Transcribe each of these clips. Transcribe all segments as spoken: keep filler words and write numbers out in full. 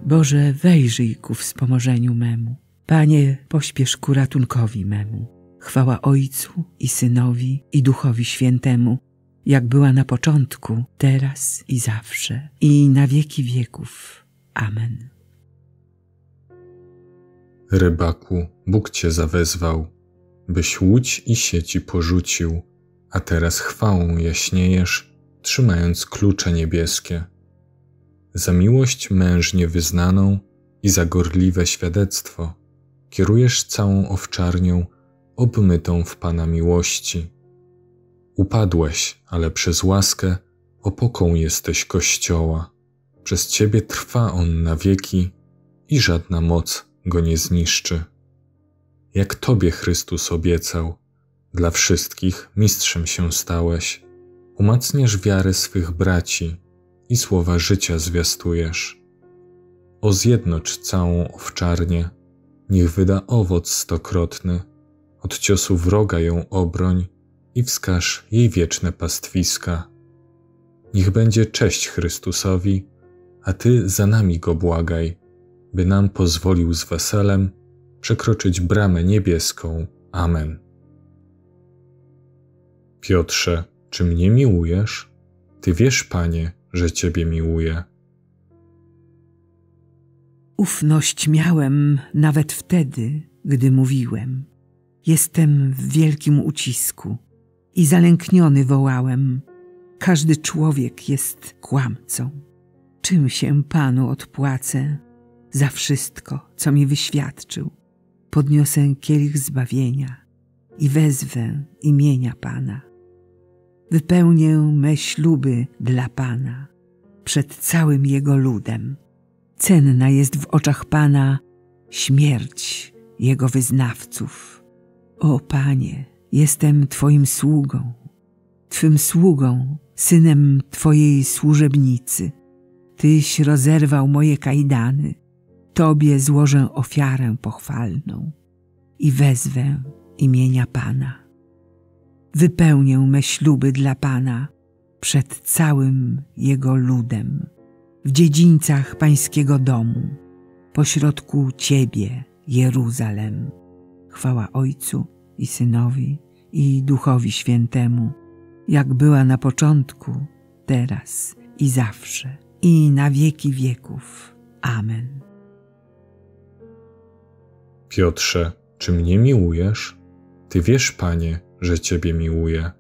Boże, wejrzyj ku wspomożeniu memu. Panie, pośpiesz ku ratunkowi memu. Chwała Ojcu i Synowi i Duchowi Świętemu, jak była na początku, teraz i zawsze, i na wieki wieków. Amen. Rybaku, Bóg cię zawezwał, byś łódź i sieci porzucił, a teraz chwałą jaśniejesz, trzymając klucze niebieskie. Za miłość mężnie wyznaną i za gorliwe świadectwo kierujesz całą owczarnią obmytą w Pana miłości. Upadłeś, ale przez łaskę opoką jesteś Kościoła. Przez Ciebie trwa on na wieki i żadna moc go nie zniszczy. Jak Tobie Chrystus obiecał, dla wszystkich mistrzem się stałeś, umacniasz wiarę swych braci i słowa życia zwiastujesz. O zjednocz całą owczarnię, niech wyda owoc stokrotny, od ciosu wroga ją obroń i wskaż jej wieczne pastwiska. Niech będzie cześć Chrystusowi, a Ty za nami Go błagaj, by nam pozwolił z weselem przekroczyć bramę niebieską. Amen. Piotrze, czy mnie miłujesz? Ty wiesz, Panie, że Ciebie miłuję. Ufność miałem nawet wtedy, gdy mówiłem. Jestem w wielkim ucisku i zalękniony wołałem. Każdy człowiek jest kłamcą. Czym się Panu odpłacę za wszystko, co mi wyświadczył? Podniosę kielich zbawienia i wezwę imienia Pana. Wypełnię me śluby dla Pana przed całym Jego ludem. Cenna jest w oczach Pana śmierć Jego wyznawców. O Panie, jestem Twoim sługą, Twym sługą, synem Twojej służebnicy. Tyś rozerwał moje kajdany, Tobie złożę ofiarę pochwalną i wezwę imienia Pana. Wypełnię me śluby dla Pana przed całym Jego ludem, w dziedzińcach Pańskiego domu, pośrodku Ciebie, Jeruzalem. Chwała Ojcu i Synowi i Duchowi Świętemu, jak była na początku, teraz i zawsze, i na wieki wieków. Amen. Piotrze, czy mnie miłujesz? Ty wiesz, Panie, że Ciebie miłuję.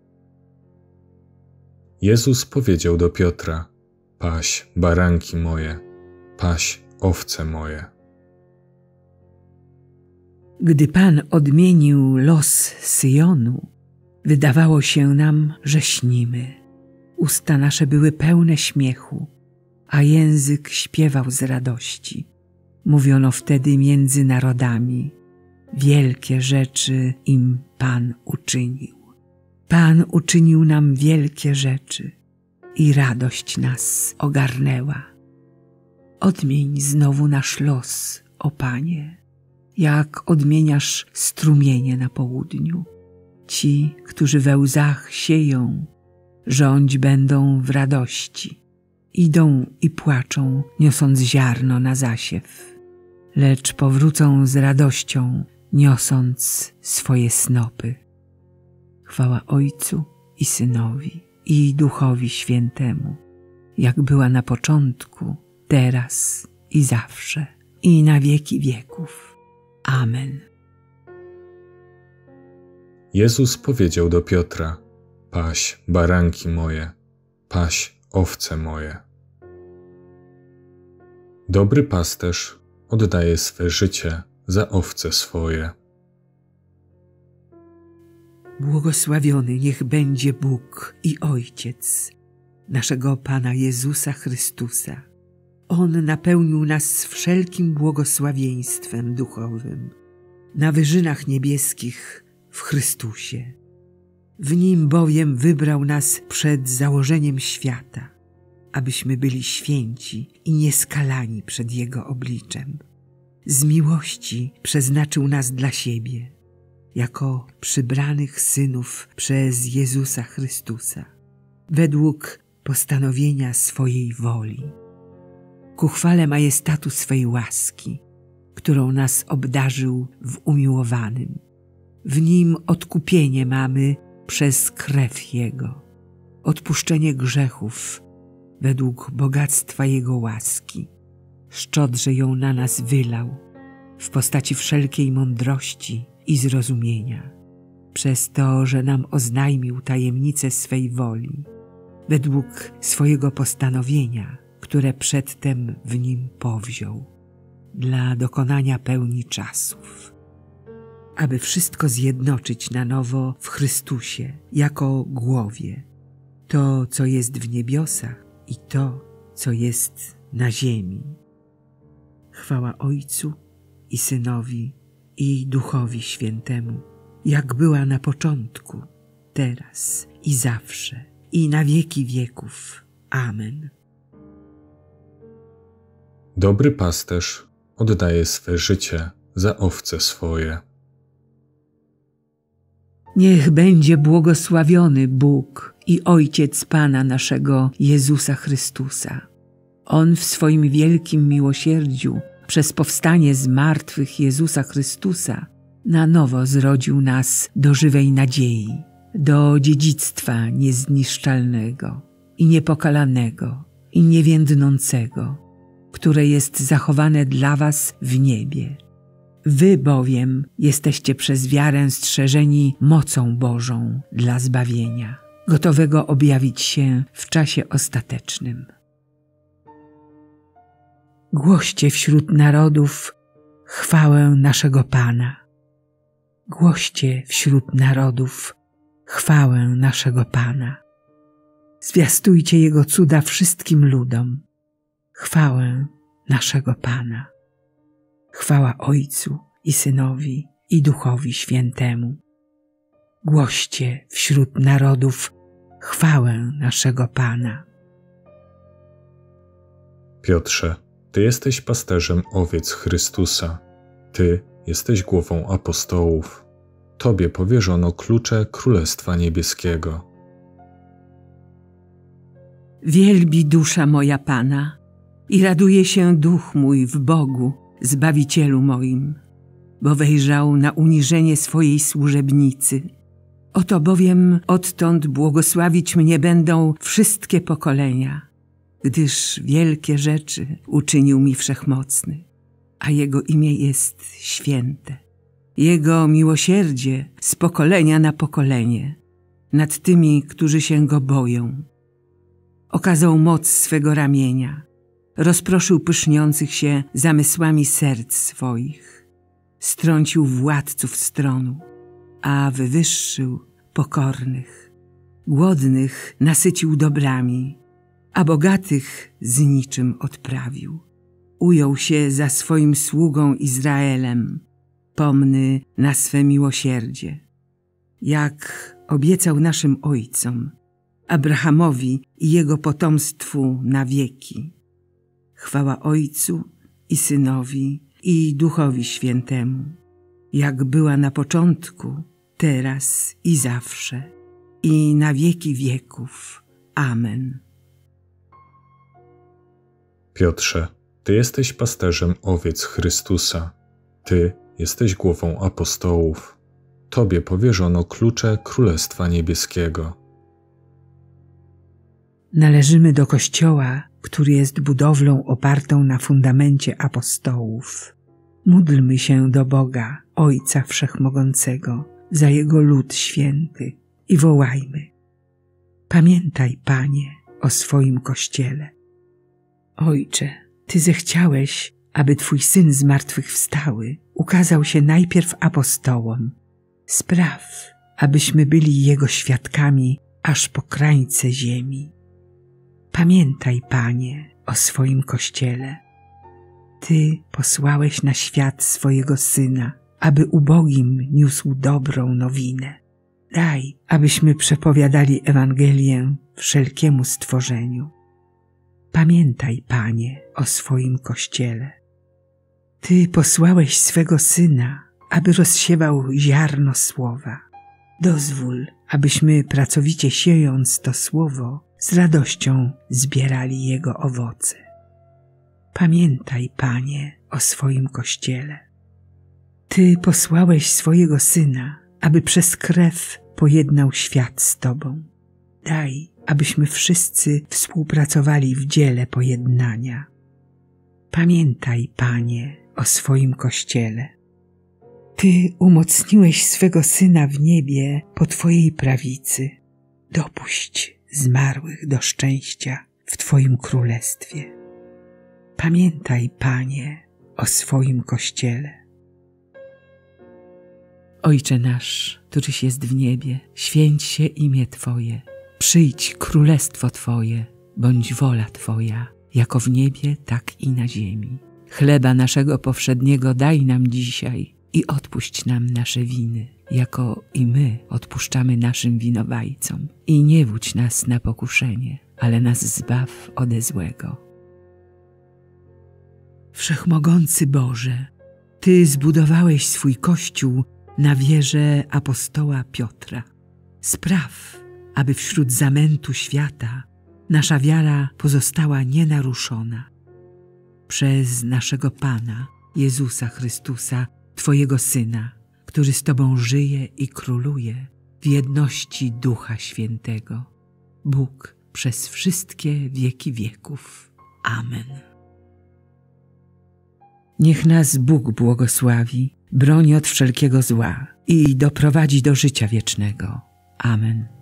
Jezus powiedział do Piotra: paś baranki moje, paś owce moje. Gdy Pan odmienił los Syjonu, wydawało się nam, że śnimy. Usta nasze były pełne śmiechu, a język śpiewał z radości. Mówiono wtedy między narodami: wielkie rzeczy im Pan uczynił. Pan uczynił nam wielkie rzeczy i radość nas ogarnęła. Odmień znowu nasz los, o Panie, jak odmieniasz strumienie na południu. Ci, którzy we łzach sieją, rządź będą w radości. Idą i płaczą, niosąc ziarno na zasiew, lecz powrócą z radością, niosąc swoje snopy. Chwała Ojcu i Synowi i Duchowi Świętemu, jak była na początku, teraz i zawsze, i na wieki wieków. Amen. Jezus powiedział do Piotra: paś baranki moje, paś owce moje. Dobry pasterz oddaje swe życie za owce swoje. Błogosławiony niech będzie Bóg i Ojciec naszego Pana Jezusa Chrystusa. On napełnił nas wszelkim błogosławieństwem duchowym na wyżynach niebieskich w Chrystusie. W Nim bowiem wybrał nas przed założeniem świata, abyśmy byli święci i nieskalani przed Jego obliczem. Z miłości przeznaczył nas dla siebie, jako przybranych synów przez Jezusa Chrystusa, według postanowienia swojej woli, ku chwale majestatu swej łaski, którą nas obdarzył w umiłowanym. W Nim odkupienie mamy przez krew Jego, odpuszczenie grzechów według bogactwa Jego łaski. Szczodrze ją na nas wylał w postaci wszelkiej mądrości i zrozumienia, przez to, że nam oznajmił tajemnicę swej woli, według swojego postanowienia, które przedtem w Nim powziął, dla dokonania pełni czasów, aby wszystko zjednoczyć na nowo w Chrystusie jako głowie, to, co jest w niebiosach i to, co jest na ziemi. Chwała Ojcu i Synowi i Duchowi Świętemu, jak była na początku, teraz i zawsze, i na wieki wieków. Amen. Dobry pasterz oddaje swe życie za owce swoje. Niech będzie błogosławiony Bóg i Ojciec Pana naszego Jezusa Chrystusa. On w swoim wielkim miłosierdziu przez powstanie z martwych Jezusa Chrystusa na nowo zrodził nas do żywej nadziei, do dziedzictwa niezniszczalnego i niepokalanego i niewiędnącego, które jest zachowane dla was w niebie. Wy bowiem jesteście przez wiarę strzeżeni mocą Bożą dla zbawienia, gotowego objawić się w czasie ostatecznym. Głoście wśród narodów chwałę naszego Pana. Głoście wśród narodów chwałę naszego Pana. Zwiastujcie Jego cuda wszystkim ludom. Chwałę naszego Pana. Chwała Ojcu i Synowi i Duchowi Świętemu. Głoście wśród narodów chwałę naszego Pana. Piotrze, Ty jesteś pasterzem owiec Chrystusa. Ty jesteś głową apostołów. Tobie powierzono klucze Królestwa Niebieskiego. Wielbi dusza moja Pana i raduje się duch mój w Bogu, Zbawicielu moim, bo wejrzał na uniżenie swojej służebnicy. Oto bowiem odtąd błogosławić mnie będą wszystkie pokolenia, gdyż wielkie rzeczy uczynił mi Wszechmocny, a Jego imię jest święte. Jego miłosierdzie z pokolenia na pokolenie nad tymi, którzy się Go boją. Okazał moc swego ramienia, rozproszył pyszniących się zamysłami serc swoich, strącił władców stronu, a wywyższył pokornych. Głodnych nasycił dobrami, a bogatych z niczym odprawił. Ujął się za swoim sługą Izraelem, pomny na swe miłosierdzie, jak obiecał naszym ojcom, Abrahamowi i jego potomstwu na wieki. Chwała Ojcu i Synowi i Duchowi Świętemu, jak była na początku, teraz i zawsze, i na wieki wieków. Amen. Piotrze, Ty jesteś pasterzem owiec Chrystusa. Ty jesteś głową apostołów. Tobie powierzono klucze Królestwa Niebieskiego. Należymy do Kościoła, który jest budowlą opartą na fundamencie apostołów. Módlmy się do Boga, Ojca Wszechmogącego, za Jego lud święty i wołajmy: pamiętaj, Panie, o swoim Kościele. Ojcze, Ty zechciałeś, aby Twój Syn zmartwychwstały ukazał się najpierw apostołom. Spraw, abyśmy byli Jego świadkami aż po krańce ziemi. Pamiętaj, Panie, o swoim Kościele. Ty posłałeś na świat swojego Syna, aby ubogim niósł dobrą nowinę. Daj, abyśmy przepowiadali Ewangelię wszelkiemu stworzeniu. Pamiętaj, Panie, o swoim Kościele. Ty posłałeś swego Syna, aby rozsiewał ziarno słowa. Dozwól, abyśmy pracowicie siejąc to słowo, z radością zbierali jego owoce. Pamiętaj, Panie, o swoim Kościele. Ty posłałeś swojego Syna, aby przez krew pojednał świat z Tobą. Daj, abyśmy wszyscy współpracowali w dziele pojednania. Pamiętaj, Panie, o swoim Kościele. Ty umocniłeś swego Syna w niebie po Twojej prawicy. Dopuść zmarłych do szczęścia w Twoim królestwie. Pamiętaj, Panie, o swoim Kościele. Ojcze nasz, któryś jest w niebie, święć się imię Twoje. Przyjdź królestwo Twoje, bądź wola Twoja, jako w niebie, tak i na ziemi. Chleba naszego powszedniego daj nam dzisiaj i odpuść nam nasze winy, jako i my odpuszczamy naszym winowajcom. I nie wódź nas na pokuszenie, ale nas zbaw ode złego. Wszechmogący Boże, Ty zbudowałeś swój Kościół na wierze apostoła Piotra. Spraw, aby wśród zamętu świata nasza wiara pozostała nienaruszona. Przez naszego Pana, Jezusa Chrystusa, Twojego Syna, który z Tobą żyje i króluje w jedności Ducha Świętego, Bóg przez wszystkie wieki wieków. Amen. Niech nas Bóg błogosławi, broni od wszelkiego zła i doprowadzi do życia wiecznego. Amen.